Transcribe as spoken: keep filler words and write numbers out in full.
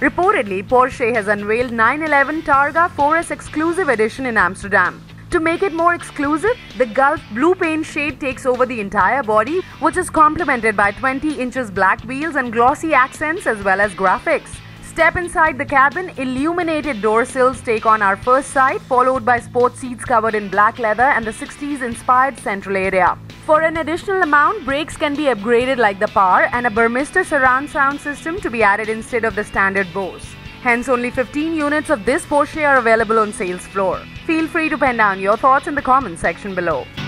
Reportedly, Porsche has unveiled nine eleven Targa four S Exclusive Edition in Amsterdam. To make it more exclusive, the Gulf blue paint shade takes over the entire body, which is complemented by twenty inches black wheels and glossy accents as well as graphics. Step inside the cabin, illuminated door sills take on our first sight, followed by sports seats covered in black leather and the sixties-inspired central area. For an additional amount, brakes can be upgraded like the Power and a Burmester surround sound system to be added instead of the standard Bose. Hence, only fifteen units of this Porsche are available on sales floor. Feel free to pen down your thoughts in the comment section below.